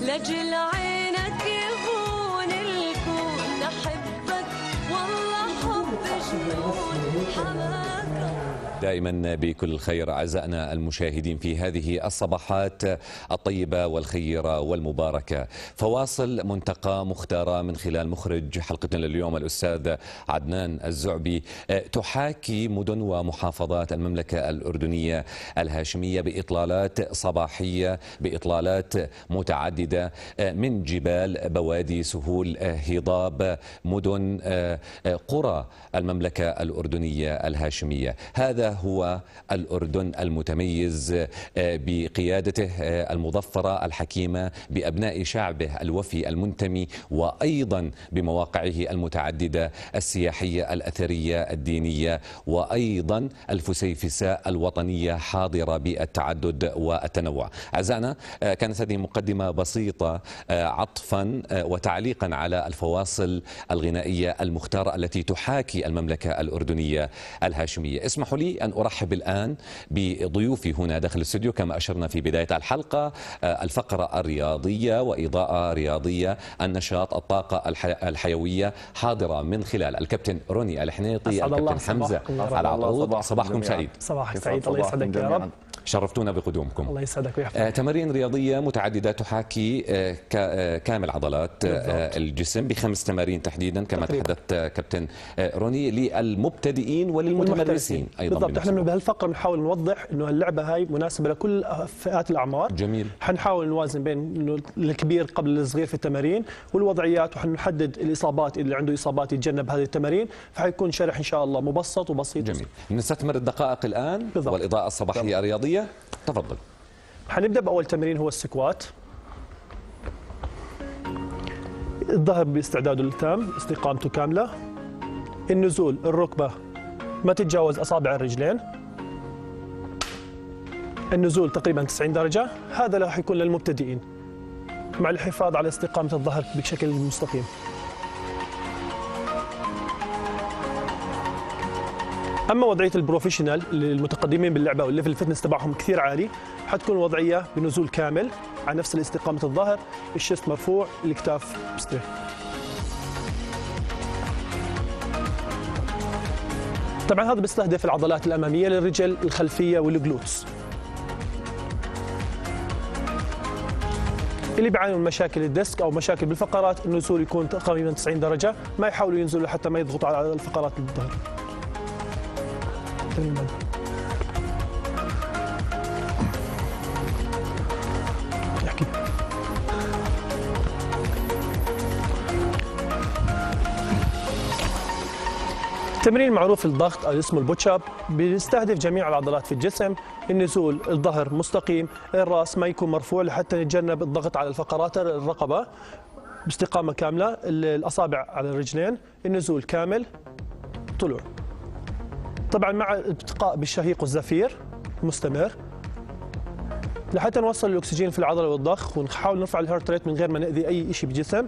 لجل عينك يهون الكون، نحبك والله حب جنون حماك. دائما بكل الخير أعزائنا المشاهدين في هذه الصباحات الطيبة والخيرة والمباركة. فواصل منتقى مختارة من خلال مخرج حلقتنا لليوم الأستاذ عدنان الزعبي تحاكي مدن ومحافظات المملكة الأردنية الهاشمية بإطلالات صباحية، بإطلالات متعددة من جبال، بوادي، سهول، هضاب، مدن، قرى المملكة الأردنية الهاشمية. هذا هو الأردن المتميز بقيادته المظفرة الحكيمة، بأبناء شعبه الوفي المنتمي، وأيضا بمواقعه المتعددة السياحية الأثرية الدينية، وأيضا الفسيفساء الوطنية حاضرة بالتعدد والتنوع. أعزائنا، كانت هذه مقدمة بسيطة عطفا وتعليقا على الفواصل الغنائية المختارة التي تحاكي المملكة الأردنية الهاشمية. اسمحوا لي أن أرحب الآن بضيوفي هنا داخل الاستوديو. كما أشرنا في بداية الحلقة، الفقرة الرياضية وإضاءة رياضية، النشاط، الطاقة الحيوية، حاضرة من خلال الكابتن روني الحنيطي، الكابتن حمزة العطرود. صباحكم سعيد. صباحك سعيد، الله يسعدك يا رب. شرفتونا بقدومكم. الله يسعدك ويحفظك. تمارين رياضية متعددة تحاكي كامل عضلات الجسم ب5 تمارين تحديدا كما تحدثت كابتن روني، للمبتدئين وللمتمرسين ايضا. بالضبط. احنا بهالفقره بنحاول نوضح انه اللعبه هاي مناسبه لكل فئات الاعمار. جميل. حنحاول نوازن بين انه الكبير قبل الصغير في التمارين والوضعيات، وحنحدد الاصابات، اللي عنده اصابات يتجنب هذه التمارين، فحيكون شرح ان شاء الله مبسط وبسيط. جميل. نستثمر الدقائق الان. بالضبط. والاضاءه الصباحيه الرياضيه. تفضل. حنبدا باول تمرين هو السكوات. الظهر باستعداده التام، استقامته كامله. النزول، الركبه ما تتجاوز اصابع الرجلين. النزول تقريبا 90 درجه، هذا راح يكون للمبتدئين مع الحفاظ على استقامه الظهر بشكل مستقيم. اما وضعيه البروفيشنال المتقدمين باللعبه والليفل الفتنس تبعهم كثير عالي، حتكون وضعيه بنزول كامل على نفس الاستقامه الظهر، الشيست مرفوع، الاكتاف مستريح. طبعا هذا بيستهدف العضلات الاماميه للرجل، الخلفيه والجلوتس. اللي بيعانوا من مشاكل الديسك او مشاكل بالفقرات، النزول يكون تقريبا 90 درجه، ما يحاولوا ينزلوا حتى ما يضغطوا على الفقرات الظهر. احكي. تمرين معروف الضغط او اسمه البوتش اب، بيستهدف جميع العضلات في الجسم. النزول، الظهر مستقيم، الراس ما يكون مرفوع لحتى نتجنب الضغط على الفقرات الرقبه باستقامه كامله. الاصابع على الرجلين، النزول كامل، طلوع. طبعا مع الالتقاء بالشهيق والزفير مستمر لحتى نوصل الاكسجين في العضله والضخ، ونحاول نرفع الهارت ريت من غير ما ناذي اي شيء بالجسم.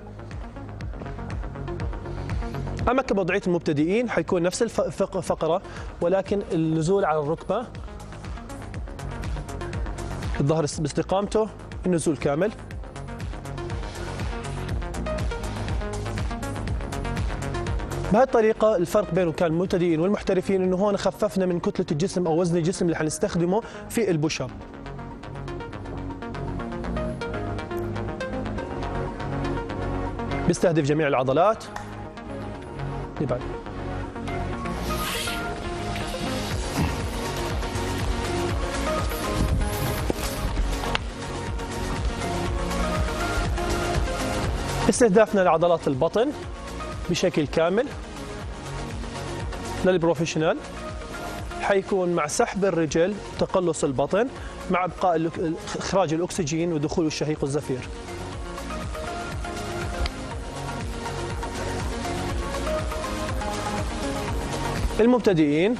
اما كوضعيه المبتدئين حيكون نفس الفقره، ولكن النزول على الركبه، الظهر باستقامته، النزول كامل. بهالطريقه الفرق بينه كان المبتدئين والمحترفين انه هون خففنا من كتله الجسم او وزن الجسم اللي حنستخدمه في البوش اب. بيستهدف جميع العضلات. بعد استهدافنا لعضلات البطن بشكل كامل. للبروفيشنال حيكون مع سحب الرجل، تقلص البطن، مع ابقاء اخراج الاكسجين ودخول الشهيق والزفير. المبتدئين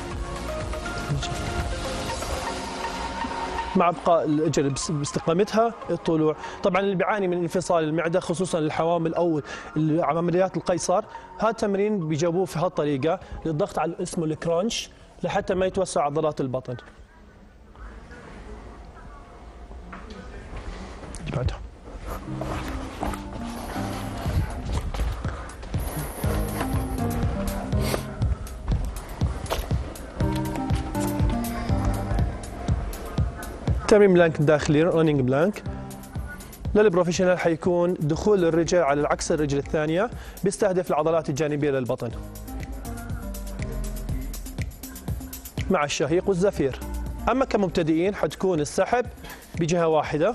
مع ابقاء الاجل باستقامتها، الطلوع. طبعا اللي بيعاني من انفصال المعده خصوصا الحوامل او عمليات القيصر، هذا التمرين بيجابوه في هالطريقه للضغط على اسمه الكرانش لحتى ما يتوسع عضلات البطن. بعدها تمرين بلانك داخلي رننج بلانك. للبروفيشنال حيكون دخول الرجل على العكس الرجل الثانية، بيستهدف العضلات الجانبية للبطن مع الشهيق والزفير. أما كمبتدئين حتكون السحب بجهة واحدة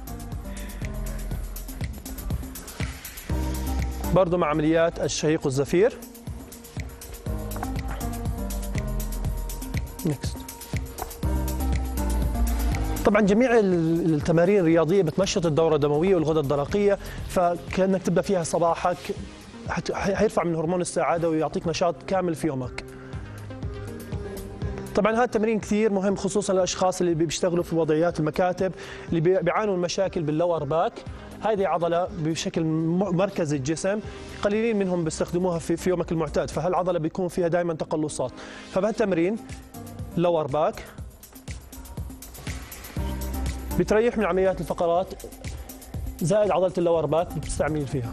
برضو مع عمليات الشهيق والزفير. نيكست. طبعا جميع التمارين الرياضيه بتنشط الدوره الدمويه والغدد الدرقيه، فكانك تبدا فيها صباحك حيرفع من هرمون السعاده ويعطيك نشاط كامل في يومك. طبعا هذا التمرين كثير مهم خصوصا للاشخاص اللي بيشتغلوا في وضعيات المكاتب، اللي بيعانوا من مشاكل باللور باك. هذه عضله بشكل مركزي الجسم، قليلين منهم بيستخدموها في يومك المعتاد، فهالعضله بيكون فيها دائما تقلصات. فبهالتمرين لور باك بتريح من عمليات الفقرات زائد عضله اللور باك بتستعمل فيها.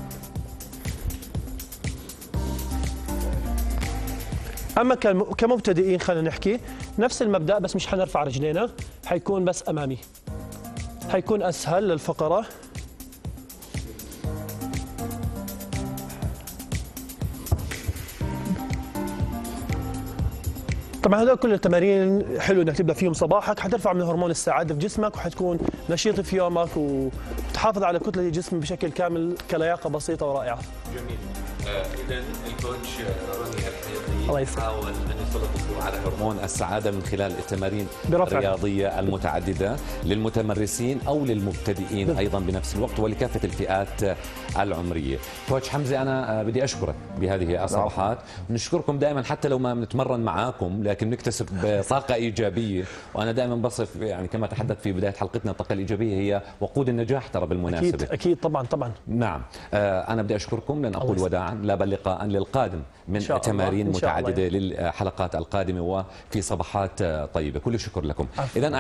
اما كمبتدئين خلينا نحكي نفس المبدا، بس مش حنرفع رجلينا، حيكون بس امامي، حيكون اسهل للفقره. طبعا هذول كل التمارين حلو انك تبدا فيهم صباحك، حترفع من هرمون السعاده في جسمك وحتكون نشيط في يومك وتحافظ على كتله الجسم بشكل كامل كلياقه بسيطه ورائعه. جميل. اذا الكوتش روني الله الحيطي يسلمك. حاول ان يسلط الضوء على هرمون السعاده من خلال التمارين برفع. الرياضيه المتعدده للمتمرسين او للمبتدئين ايضا بنفس الوقت ولكافه الفئات العمريه. كوتش حمزه انا بدي اشكرك بهذه الصباحات، نشكركم دائما حتى لو ما بنتمرن معاكم لكن نكتسب طاقه ايجابيه، وانا دائما بصف يعني كما تحدث في بدايه حلقتنا الطاقه الايجابيه هي وقود النجاح ترى بالمناسبه. اكيد طبعا. نعم. انا بدي اشكركم لن اقول وداعا، لا بل لقاء للقادم من تمارين متعدده للحلقات القادمه وفي صباحات طيبه. كل الشكر لكم. اذا